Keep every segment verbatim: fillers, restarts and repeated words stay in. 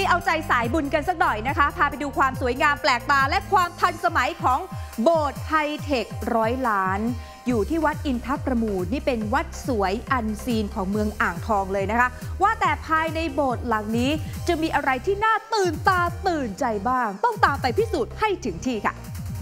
เอาใจสายบุญกันสักหน่อยนะคะพาไปดูความสวยงามแปลกตาและความทันสมัยของโบสถ์ไฮเทคร้อยล้านอยู่ที่วัดอินทประมูลนี่เป็นวัดสวยอันซีนของเมืองอ่างทองเลยนะคะว่าแต่ภายในโบสถ์หลังนี้จะมีอะไรที่น่าตื่นตาตื่นใจบ้างต้องตามไปพิสูจน์ให้ถึงที่ค่ะ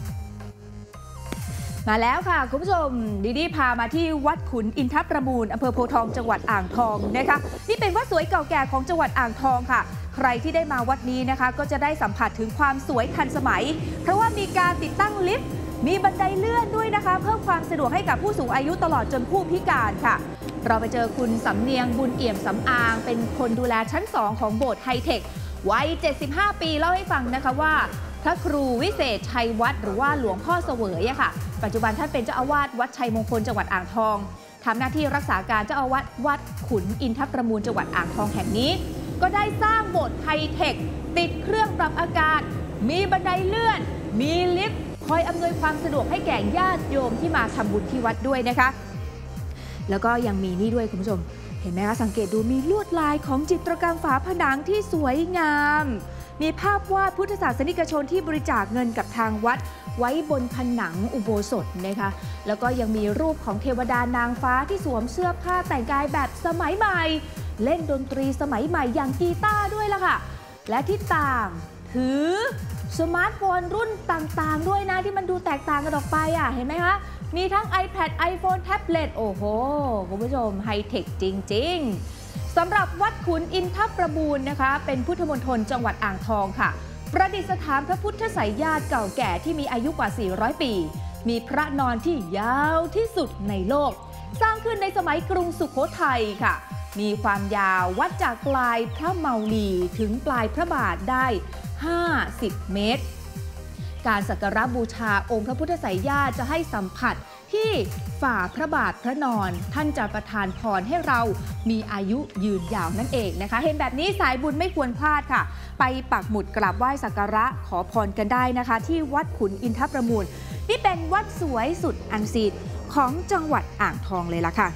มาแล้วค่ะคุณผู้ชมดีดีพามาที่วัดขุนอินทประมูลอำเภอโพธิ์ทองจังหวัดอ่างทองนะคะนี่เป็นวัดสวยเก่าแก่ของจังหวัดอ่างทองค่ะใครที่ได้มาวัดนี้นะคะก็จะได้สัมผัสถึงความสวยทันสมัยเพราะว่ามีการติดตั้งลิฟต์มีบันไดเลื่อนด้วยนะคะเพิ่มความสะดวกให้กับผู้สูงอายุตลอดจนผู้พิการค่ะเราไปเจอคุณสำเนียงบุญเอี่ยมสำอางเป็นคนดูแลชั้นสองของโบสถ์ไฮเทควัยเจ็ดสิบห้าปีเล่าให้ฟังนะคะว่าพระครูวิเศษชัยวัฒน์หรือว่าหลวงพ่อเสวยอะค่ะปัจจุบันท่านเป็นเจ้าอาวาสวัดชัยมงคลจังหวัดอ่างทองทำหน้าที่รักษาการเจ้าอาวาสวัดขุนอินทประมูลจังหวัดอ่างทองแห่งนี้ก็ได้สร้างโบสถ์ไฮเทคติดเครื่องปรับอากาศมีบันไดเลื่อนมีลิฟต์คอยอำนวยความสะดวกให้แก่ญาติโยมที่มาทำบุญที่วัดด้วยนะคะแล้วก็ยังมีนี่ด้วยคุณผู้ชมเห็นไหมคะสังเกตดูมีลวดลายของจิตรกรรมฝาผนังที่สวยงามมีภาพวาดพุทธศาสนิกชนที่บริจาคเงินกับทางวัดไว้บนผนังอุโบสถนะคะแล้วก็ยังมีรูปของเทวดานางฟ้าที่สวมเสื้อผ้าแต่งกายแบบสมัยใหม่เล่นดนตรีสมัยใหม่อย่างกีตาร์ด้วยล่ะค่ะและที่ต่างถือสมาร์ทโฟนรุ่นต่างๆด้วยนะที่มันดูแตกต่างกันออกไปอ่ะเห็นไหมคะมีทั้ง iPad iPhone แท็บเล็ตโอ้โหคุณผู้ชมไฮเทคจริงๆสำหรับวัดขุนอินทประมูลนะคะเป็นพุทธมณฑลจังหวัดอ่างทองค่ะประดิษฐานพระพุทธไสยญาติเก่าแก่ที่มีอายุกว่าสี่ร้อยปีมีพระนอนที่ยาวที่สุดในโลกสร้างขึ้นในสมัยกรุงสุโขทัยค่ะมีความยาววัดจากปลายพระเมาลีถึงปลายพระบาทได้ห้าสิบเมตรการสักการะบูชาองค์พระพุทธไสยญาติจะให้สัมผัสที่ฝ่าพระบาทพระนอนท่านจะประทานพรให้เรามีอายุยืนยาวนั่นเองนะคะเห็นแบบนี้สายบุญไม่ควรพลาดค่ะไปปักหมุดกราบไหว้สักการะขอพรกันได้นะคะที่วัดขุนอินทประมูลนี่เป็นวัดสวยสุดอันซีนของจังหวัดอ่างทองเลยล่ะค่ะ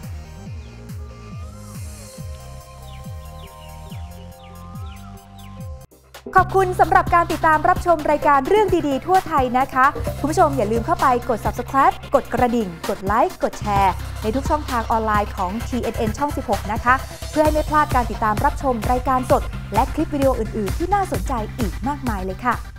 ขอบคุณสำหรับการติดตามรับชมรายการเรื่องดีๆทั่วไทยนะคะคุณผู้ชมอย่าลืมเข้าไปกด ซับสไครบ์ กดกระดิ่งกดไลค์กดแชร์ในทุกช่องทางออนไลน์ของ ที เอ็น เอ็น ช่อง สิบหก นะคะเพื่อให้ไม่พลาดการติดตามรับชมรายการสดและคลิปวิดีโออื่นๆที่น่าสนใจอีกมากมายเลยค่ะ